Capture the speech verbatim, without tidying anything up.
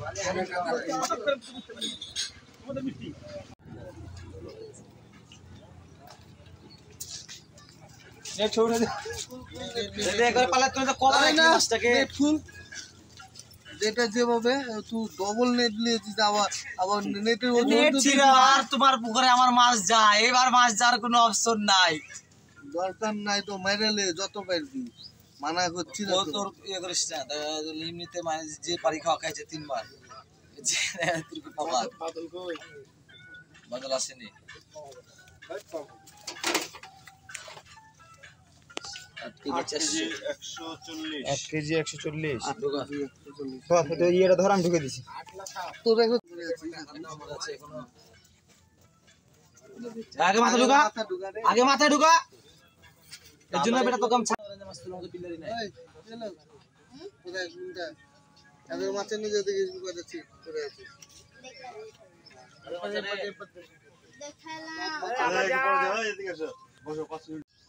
যেটা যেভাবে তুই ডবল নেট নিয়েছিস আবার আবার নেটের নেট ছিল আর তোমার পুকুরে আমার মাছ যায়, এবার মাছ যাওয়ার কোনো অপশন নাই। দরকার নাই তো মেরেলে যত পারবি, মানা করছি না তোর ইয়ে করিস না, এমনিতে মানে যে পারি খাওয়া খাইছে তিনবার বাদল আসেনি। এক কেজি একশো চল্লিশ ইয়েটা ধর আমি ঢুকে দিছি। আগে মাথা ঢুকা, আগে মাথা ঢুকা, এর জন্য বেটা তো কম পিলারি নাই। এদের মাছের নিজে দেখে করেছি করে আছে দেখালাম